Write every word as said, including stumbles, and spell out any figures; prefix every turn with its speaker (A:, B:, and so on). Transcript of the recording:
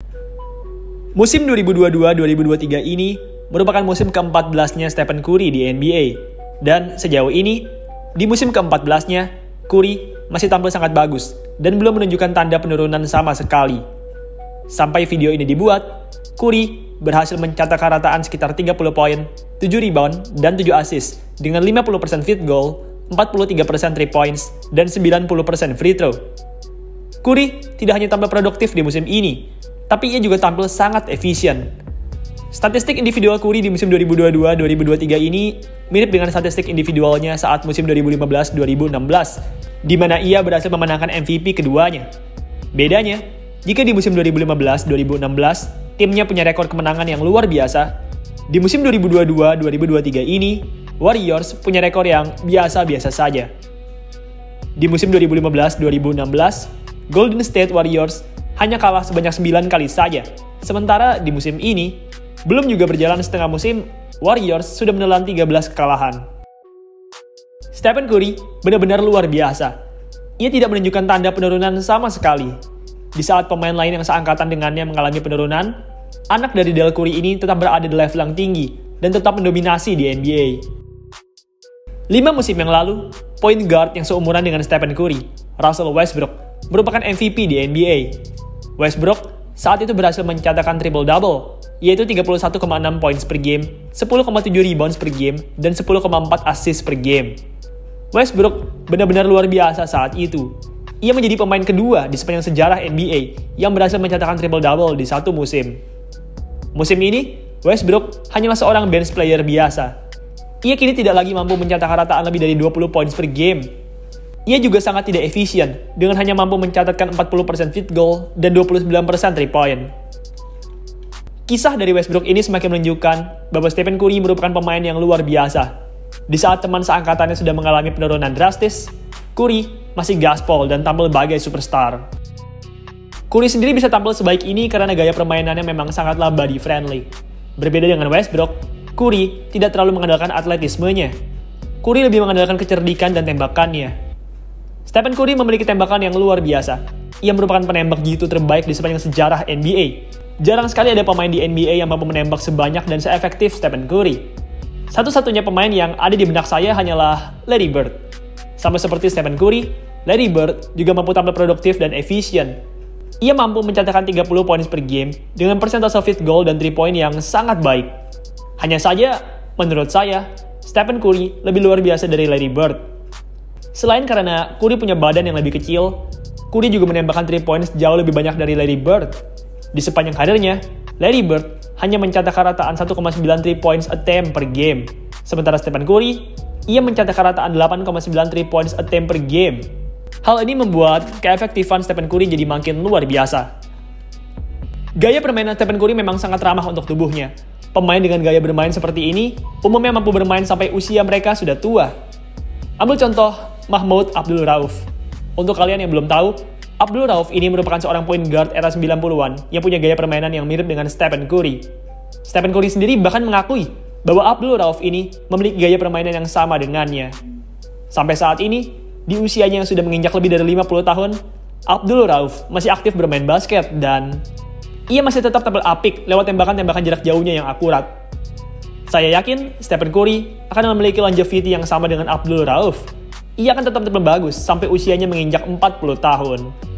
A: Musim dua ribu dua puluh dua dua ribu dua puluh tiga ini merupakan musim keempat belasnya Stephen Curry di N B A. Dan sejauh ini, di musim keempat belasnya, Curry masih tampil sangat bagus dan belum menunjukkan tanda penurunan sama sekali. Sampai video ini dibuat, Curry berhasil mencatatkan rataan sekitar tiga puluh poin, tujuh rebound, dan tujuh assist dengan lima puluh persen field goal, empat puluh tiga persen three points, dan sembilan puluh persen free throw. Curry tidak hanya tampil produktif di musim ini, tapi ia juga tampil sangat efisien. Statistik individual Curry di musim dua ribu dua puluh dua dua ribu dua puluh tiga ini mirip dengan statistik individualnya saat musim dua ribu lima belas dua ribu enam belas, di mana ia berhasil memenangkan M V P keduanya. Bedanya, jika di musim dua ribu lima belas dua ribu enam belas, timnya punya rekor kemenangan yang luar biasa, di musim dua ribu dua puluh dua dua ribu dua puluh tiga ini, Warriors punya rekor yang biasa-biasa saja. Di musim dua ribu lima belas dua ribu enam belas, Golden State Warriors hanya kalah sebanyak sembilan kali saja, sementara di musim ini, belum juga berjalan setengah musim, Warriors sudah menelan tiga belas kekalahan. Stephen Curry benar-benar luar biasa. Ia tidak menunjukkan tanda penurunan sama sekali. Di saat pemain lain yang seangkatan dengannya mengalami penurunan, anak dari Del Curry ini tetap berada di level yang tinggi dan tetap mendominasi di N B A. Lima musim yang lalu, point guard yang seumuran dengan Stephen Curry, Russell Westbrook, merupakan M V P di N B A. Westbrook saat itu berhasil mencatatkan triple-double, yaitu tiga puluh satu koma enam points per game, sepuluh koma tujuh rebounds per game, dan sepuluh koma empat assist per game. Westbrook benar-benar luar biasa saat itu. Ia menjadi pemain kedua di sepanjang sejarah N B A yang berhasil mencatatkan triple-double di satu musim. Musim ini, Westbrook hanyalah seorang bench player biasa. Ia kini tidak lagi mampu mencatatkan rataan lebih dari dua puluh points per game. Ia juga sangat tidak efisien dengan hanya mampu mencatatkan empat puluh persen field goal dan dua puluh sembilan persen three point. Kisah dari Westbrook ini semakin menunjukkan bahwa Stephen Curry merupakan pemain yang luar biasa. Di saat teman seangkatannya sudah mengalami penurunan drastis, Curry masih gaspol dan tampil sebagai superstar. Curry sendiri bisa tampil sebaik ini karena gaya permainannya memang sangatlah body friendly. Berbeda dengan Westbrook, Curry tidak terlalu mengandalkan atletismenya. Curry lebih mengandalkan kecerdikan dan tembakannya. Stephen Curry memiliki tembakan yang luar biasa. Ia merupakan penembak jitu terbaik di sepanjang sejarah N B A. Jarang sekali ada pemain di N B A yang mampu menembak sebanyak dan seefektif Stephen Curry. Satu-satunya pemain yang ada di benak saya hanyalah Larry Bird. Sama seperti Stephen Curry, Larry Bird juga mampu tampil produktif dan efisien. Ia mampu mencatatkan tiga puluh points per game dengan persentase field goal dan three point yang sangat baik. Hanya saja, menurut saya, Stephen Curry lebih luar biasa dari Larry Bird. Selain karena Curry punya badan yang lebih kecil, Curry juga menembakkan three points jauh lebih banyak dari Larry Bird. Di sepanjang karirnya, Larry Bird hanya mencatatkan rataan satu koma sembilan three points attempt per game. Sementara Stephen Curry, ia mencatatkan rataan delapan koma sembilan three points attempt per game. Hal ini membuat keefektifan Stephen Curry jadi makin luar biasa. Gaya permainan Stephen Curry memang sangat ramah untuk tubuhnya. Pemain dengan gaya bermain seperti ini umumnya mampu bermain sampai usia mereka sudah tua. Ambil contoh Mahmoud Abdul Rauf. Untuk kalian yang belum tahu, Abdul Rauf ini merupakan seorang point guard era sembilan puluhan yang punya gaya permainan yang mirip dengan Stephen Curry. Stephen Curry sendiri bahkan mengakui bahwa Abdul Rauf ini memiliki gaya permainan yang sama dengannya. Sampai saat ini, di usianya yang sudah menginjak lebih dari lima puluh tahun, Abdul Rauf masih aktif bermain basket dan ia masih tetap tampil apik lewat tembakan-tembakan jarak jauhnya yang akurat. Saya yakin Stephen Curry akan memiliki longevity yang sama dengan Abdul Rauf. Ia akan tetap tampil bagus sampai usianya menginjak empat puluh tahun.